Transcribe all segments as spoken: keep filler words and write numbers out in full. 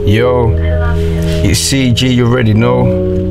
Yo, it's C G, you already know.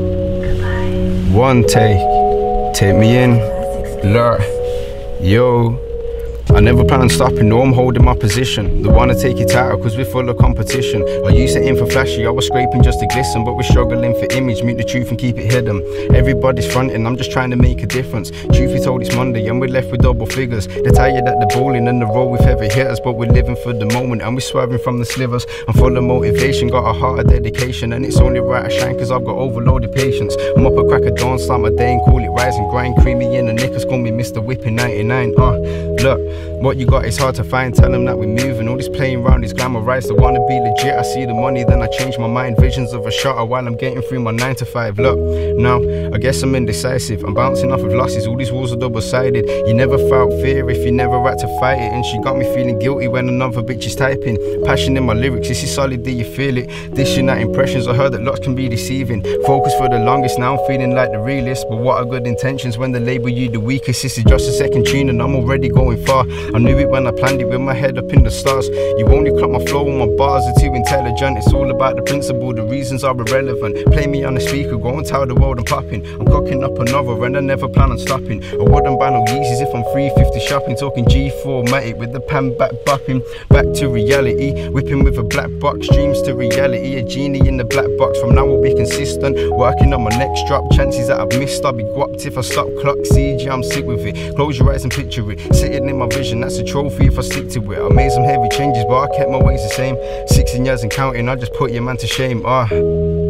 One take, take me in, blur. Yo, I never plan on stopping, no, I'm holding my position. They wanna take it out cause we're full of competition. I used to aim for flashy, I was scraping just to glisten, but we're struggling for image, mute the truth and keep it hidden. Everybody's fronting, I'm just trying to make a difference. Truth be told, it's Monday and we're left with double figures. They're tired at the bowling and the roll with heavy hitters, but we're living for the moment and we're swerving from the slivers. I'm full of motivation, got a heart of dedication, and it's only right I shine cause I've got overloaded patience. I'm up at crack of dawn, start my day and call it rise and grind. Creamy in the knickers, call me Mister Whipping ninety-nine. Uh, look, what you got is hard to find, tell them that we're moving. All this playing round is glamorized, they wanna be legit. I see the money, then I change my mind. Visions of a shutter while I'm getting through my nine to five. Look, now, I guess I'm indecisive. I'm bouncing off of losses, all these walls are double-sided. You never felt fear if you never had to fight it. And she got me feeling guilty when another bitch is typing. Passion in my lyrics, this is solid, do you feel it? Dishing out impressions, I heard that lots can be deceiving. Focus for the longest, now I'm feeling like the realist. But what are good intentions when they label you the weakest? This is just a second tune and I'm already going far. I knew it when I planned it with my head up in the stars. You only clock my flow when my bars are too intelligent. It's all about the principle, the reasons are irrelevant. Play me on the speaker, go and tell the world I'm popping. I'm cooking up another and I never plan on stopping. I wouldn't buy no Yeezys if I'm three fifty shopping. Talking G four Matic with the pan back bopping. Back to reality, whipping with a black box. Dreams to reality, a genie in the black box. From now I'll be consistent, working on my next drop. Chances that I've missed, I'll be guapped if I stop clock. C G, I'm sick with it. Close your eyes and picture it, sitting in my vision, that's a trophy if I stick to it. I made some heavy changes but I kept my ways the same. Sixteen years and counting, I just put your man to shame. Ah.